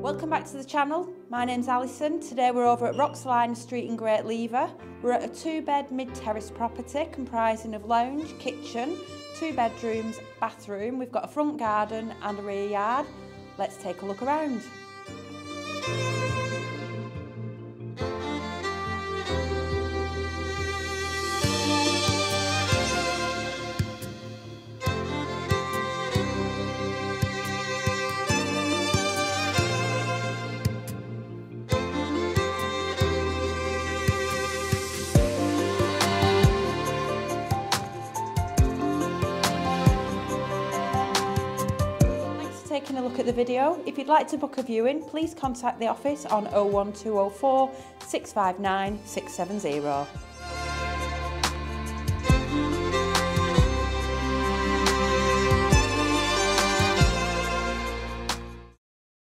Welcome back to the channel. My name's Alison. Today we're over at Roxalina Street in Great Lever. We're at a 2-bed mid-terrace property comprising of lounge, kitchen, 2 bedrooms, bathroom. We've got a front garden and a rear yard. Let's take a look around. Taking a look at the video. If you'd like to book a viewing, please contact the office on 01204 659 670.